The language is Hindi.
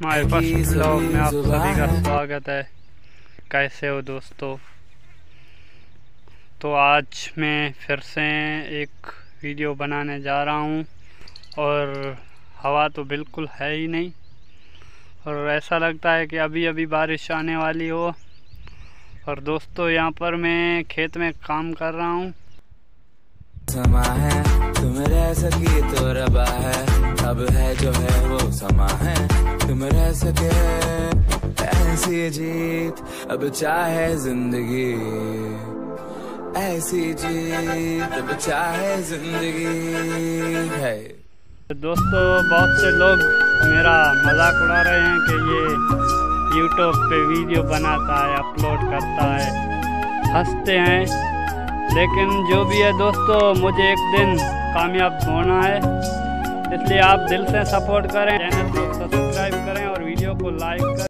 हमारे फर्स्ट ब्लॉग में आप सभी का स्वागत है। कैसे हो दोस्तों? तो आज मैं फिर से एक वीडियो बनाने जा रहा हूँ और हवा तो बिल्कुल है ही नहीं और ऐसा लगता है कि अभी अभी बारिश आने वाली हो। और दोस्तों यहाँ पर मैं खेत में काम कर रहा हूँ। समा है तुम रह सकी तो रबा है, अब है जो है वो समा है तुम रह सके, ऐसी जीत अब चाहे जिंदगी, ऐसी जीत अब चाहे जिंदगी है। दोस्तों बहुत से लोग मेरा मजाक उड़ा रहे हैं कि ये YouTube पे वीडियो बनाता है, अपलोड करता है, हंसते हैं। लेकिन जो भी है दोस्तों, मुझे एक दिन कामयाब होना है, इसलिए आप दिल से सपोर्ट करें, चैनल को सब्सक्राइब करें और वीडियो को लाइक करें।